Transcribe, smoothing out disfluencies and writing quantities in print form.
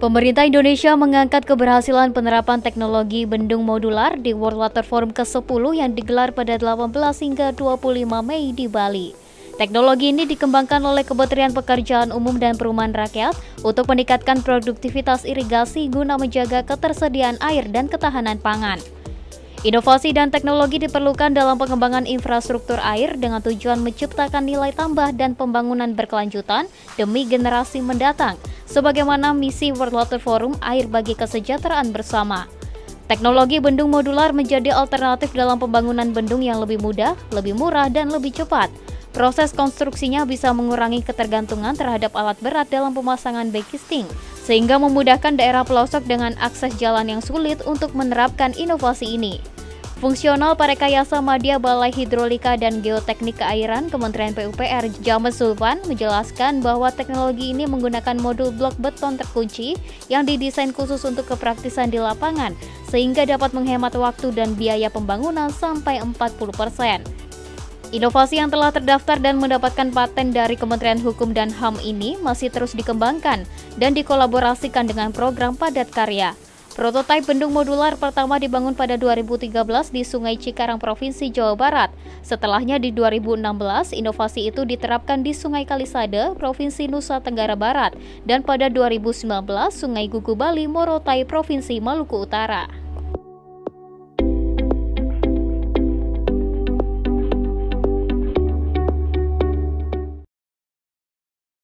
Pemerintah Indonesia mengangkat keberhasilan penerapan teknologi bendung modular di World Water Forum ke-10 yang digelar pada 18 hingga 25 Mei di Bali. Teknologi ini dikembangkan oleh Kementerian Pekerjaan Umum dan Perumahan Rakyat untuk meningkatkan produktivitas irigasi guna menjaga ketersediaan air dan ketahanan pangan. Inovasi dan teknologi diperlukan dalam pengembangan infrastruktur air dengan tujuan menciptakan nilai tambah dan pembangunan berkelanjutan demi generasi mendatang, sebagaimana misi World Water Forum Air bagi Kesejahteraan Bersama. Teknologi bendung modular menjadi alternatif dalam pembangunan bendung yang lebih mudah, lebih murah, dan lebih cepat. Proses konstruksinya bisa mengurangi ketergantungan terhadap alat berat dalam pemasangan backcasting, sehingga memudahkan daerah pelosok dengan akses jalan yang sulit untuk menerapkan inovasi ini. Fungsional Parekayasa Madya Balai Hidrolika dan Geoteknik Keairan Kementerian PUPR James Sulpan menjelaskan bahwa teknologi ini menggunakan modul blok beton terkunci yang didesain khusus untuk kepraktisan di lapangan, sehingga dapat menghemat waktu dan biaya pembangunan sampai 40%. Inovasi yang telah terdaftar dan mendapatkan paten dari Kementerian Hukum dan HAM ini masih terus dikembangkan dan dikolaborasikan dengan program padat karya. Prototipe bendung modular pertama dibangun pada 2013 di Sungai Cikarang, Provinsi Jawa Barat. Setelahnya di 2016, inovasi itu diterapkan di Sungai Kalisade, Provinsi Nusa Tenggara Barat, dan pada 2019, Sungai Gugu Bali, Morotai, Provinsi Maluku Utara.